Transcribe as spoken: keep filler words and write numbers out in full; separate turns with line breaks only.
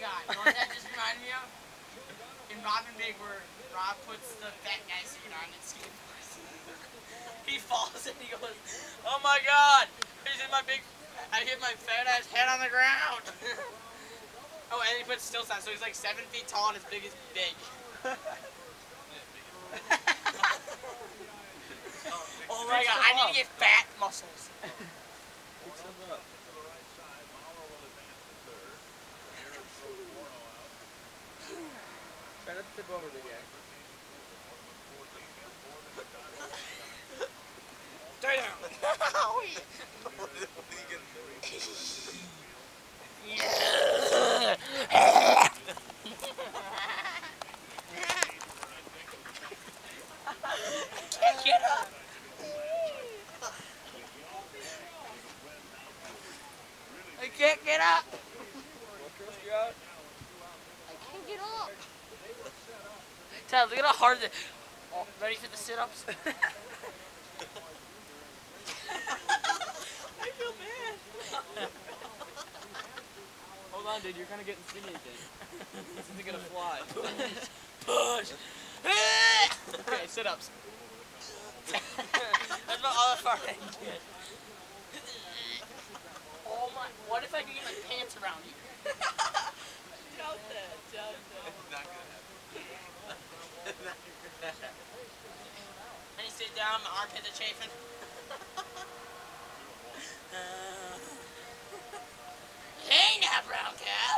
god, you know what that just reminded me of? In Robin Big, where Rob puts the fat guy suit on and skateboards. He falls and he goes, oh my god! He's in my big, I hit my fat ass head on the ground! Oh, and he puts stilts on, so he's like seven feet tall and as big as big. Oh my god, I need to get fat muscles.
Try not to tip over the guy.
Stay down. Get up. I can't get up. I can't get up. Tyler, look at how hard the. Oh, ready for the sit-ups? I feel bad.
Hold on, dude. You're kind of getting skinny again. This isn't gonna fly.
Push. Okay, sit-ups. That's about all the far I can get. Oh my! What if I can get my pants around you?
Doubt that. Doubt that.
It's not gonna happen. It's not gonna happen.
And you sit down, my armpits are chafing. uh, hey now, brown cow.